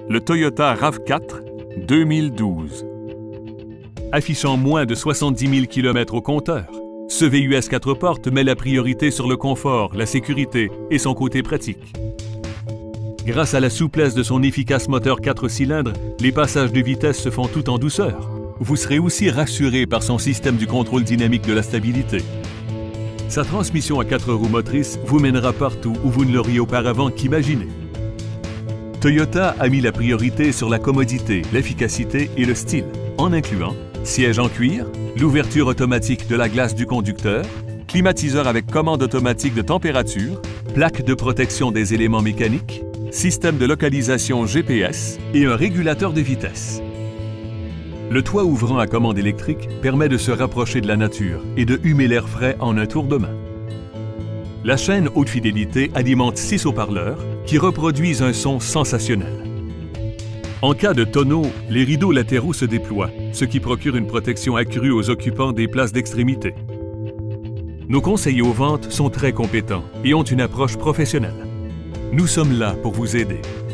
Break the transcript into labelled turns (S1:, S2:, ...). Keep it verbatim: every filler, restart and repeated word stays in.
S1: le Toyota RAV quatre deux mille douze. Affichant moins de soixante-dix mille kilomètres au compteur, ce V U S quatre portes met la priorité sur le confort, la sécurité et son côté pratique. Grâce à la souplesse de son efficace moteur quatre cylindres, les passages de vitesse se font tout en douceur. Vous serez aussi rassuré par son système du contrôle dynamique de la stabilité. Sa transmission à quatre roues motrices vous mènera partout où vous ne l'auriez auparavant qu'imaginé. Toyota a mis la priorité sur la commodité, l'efficacité et le style, en incluant siège en cuir, l'ouverture automatique de la glace du conducteur, climatiseur avec commande automatique de température, plaque de protection des éléments mécaniques, système de localisation G P S et un régulateur de vitesse. Le toit ouvrant à commande électrique permet de se rapprocher de la nature et de humer l'air frais en un tour de main. La chaîne haute fidélité alimente six haut-parleurs qui reproduisent un son sensationnel. En cas de tonneau, les rideaux latéraux se déploient, ce qui procure une protection accrue aux occupants des places d'extrémité. Nos conseillers aux ventes sont très compétents et ont une approche professionnelle. Nous sommes là pour vous aider.